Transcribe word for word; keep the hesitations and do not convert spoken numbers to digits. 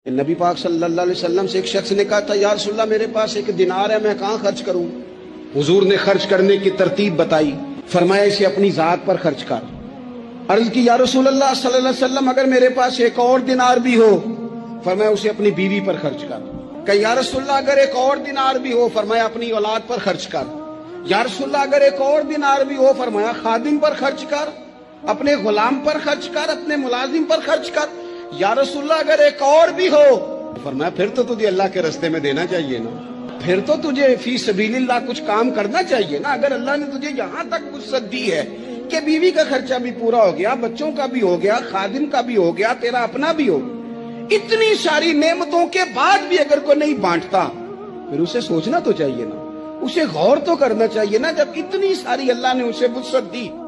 नबी पाक सल्लल्लाहु अलैहि वसल्लम से एक शख्स ने कहा था, या रसूलल्लाह मेरे पास एक दिनार है, मैं कहाँ खर्च करूं? हुजूर ने खर्च करने की तरतीब बताई। फरमाया इसे अपनी जात पर खर्च कर। अर्ज की, या रसूलल्लाह सल्लल्लाहु अलैहि वसल्लम अगर मेरे पास एक और दिनार भी हो? फरमाया उसे अपनी बीवी पर खर्च कर। कहा, या रसूलल्लाह अगर एक और दिनार भी हो? फरमाया अपनी औलाद पर खर्च कर। या रसूलल्लाह अगर एक और दिनार भी हो? फरमाया खादिम पर खर्च कर, अपने गुलाम पर खर्च कर, अपने मुलाजिम पर खर्च कर। या रसूलल्लाह अगर एक और भी हो? फरमाया फिर तो तुझे अल्लाह के रास्ते में देना चाहिए ना, फिर तो तुझे फी सबीलिल्लाह कुछ काम करना चाहिए ना। अगर अल्लाह ने तुझे यहाँ तक वुसअत दी है कि बीवी का खर्चा भी पूरा हो गया, बच्चों का भी हो गया, खादिम का भी हो गया, तेरा अपना भी हो, इतनी सारी नेमतों के बाद भी अगर कोई नहीं बांटता, फिर उसे सोचना तो चाहिए ना, उसे गौर तो करना चाहिए ना। जब इतनी सारी अल्लाह ने उसे वुसअत दी,